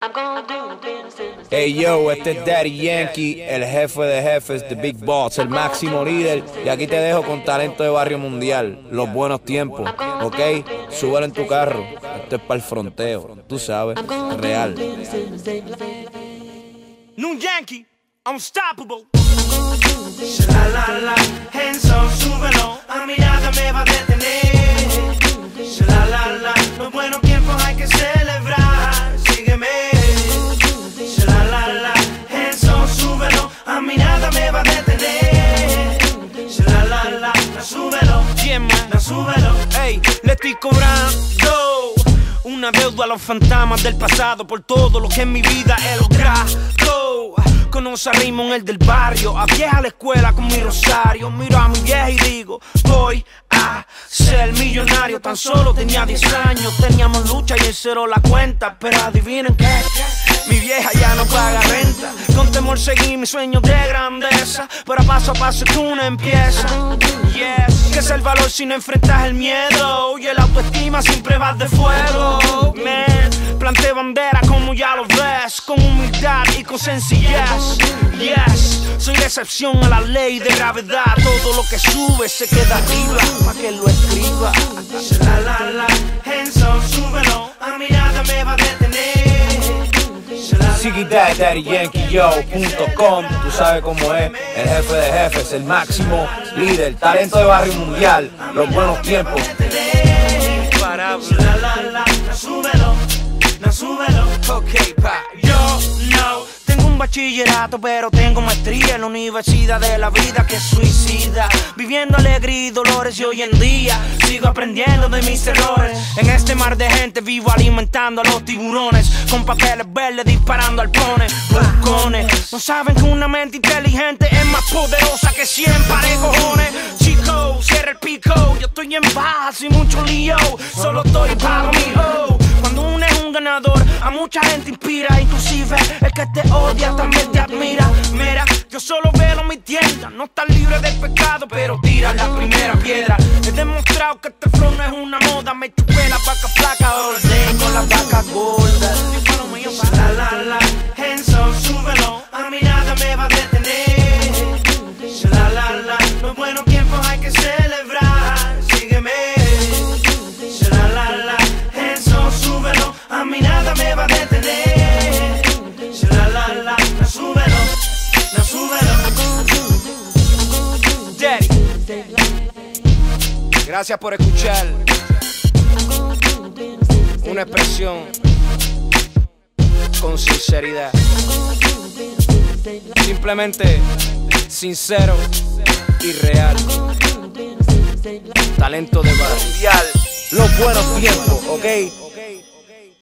Hey yo, este es Daddy Yankee, el jefe de jefes, the big boss, el máximo líder. Y aquí te dejo con talento de barrio mundial, los buenos tiempos, ¿ok? Súbelo en tu carro, esto es para el fronteo, tú sabes, real. New Yankee, unstoppable. La la la, hands on, súbelo, a mi nada me va a detener. La la la, los buenos tiempos hay que celebrar, sígueme. La la la, hands on, súbelo, a mi nada me va a detener. La la la, súbelo, súbelo. Ey, le estoy cobrando una deuda a los fantasmas del pasado por todo lo que en mi vida he logrado. Conoce a Raymond, el del barrio, a vieja la escuela con mi rosario. Miro a mi vieja y digo, voy a ser millonario. Tan solo tenía 10 años, teníamos lucha y él cerró la cuenta. Pero adivinen qué, mi vieja ya no paga renta. Con temor seguí mis sueños de grandeza, pero a paso es que uno empieza. Yes, que es el valor si no enfrentas el miedo, y el autoestima siempre va de fuego. Man, planté bandera como ya lo ves, con humildad y con sencillez. Yes, soy la excepción a la ley de gravedad. Todo lo que sube se queda arriba, pa' que lo escriba. La la la, hands on, súbelo, a mi nada me va a detener. SiggyDaddyYankee.com, tú sabes cómo es, el jefe de jefes, el máximo líder, talento de barrio mundial, los buenos tiempos. La la la, súbelo, súbelo. Ok, pa, yo no tengo un bachillerato, pero tengo maestría en la universidad de la vida que suicida. Viviendo alegría y dolores y hoy en día sigo aprendiendo de mis errores. En este mar de gente vivo alimentando a los tiburones, con papeles verdes disparando alpones, buscones. No saben que una mente inteligente es más poderosa que 100 pares de cojones. Chico, cierra el pico, yo estoy en paz y mucho lío, solo estoy para mi ho. Cuando uno es un ganador, a mucha gente inspira, inclusive el que te odia también te admira. Mira, yo solo veo mi tienda, no estás libre del pecado, pero tira la primera piedra. He demostrado que este flow no es una moda, me chupé la vaca flaca, orden con la vaca gorda. La la la, hands on, súbelo, a mi nada me va a detener. La la la, los buenos tiempos hay que celebrar, sígueme. La la la, hands on, súbelo, a mi nada me va a detener. La la la, súbelo, súbelo. Daddy, gracias por escuchar una expresión con sinceridad, simplemente sincero y real. Talento de barrio, Los buenos tiempos, ¿ok?